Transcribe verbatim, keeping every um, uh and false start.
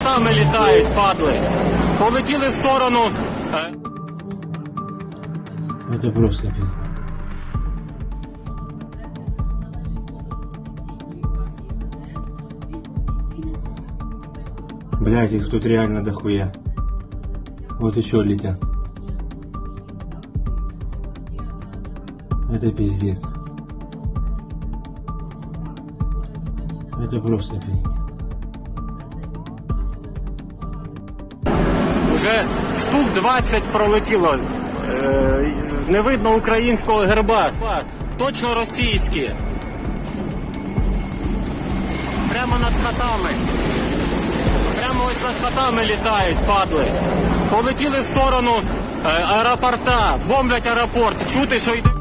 хатами літають, падли. Полетіли в сторону. Это просто пиздец. Блять, их тут реально дохуя. Вот еще летят. Это пиздец. Это просто пиздец. Вже штук двадцять пролетіло. Е, не видно українського герба. Точно російські. Прямо над хатами. Прямо ось над хатами літають, падли. Полетіли в сторону е, аеропорта. Бомблять аеропорт. Чути, що йде.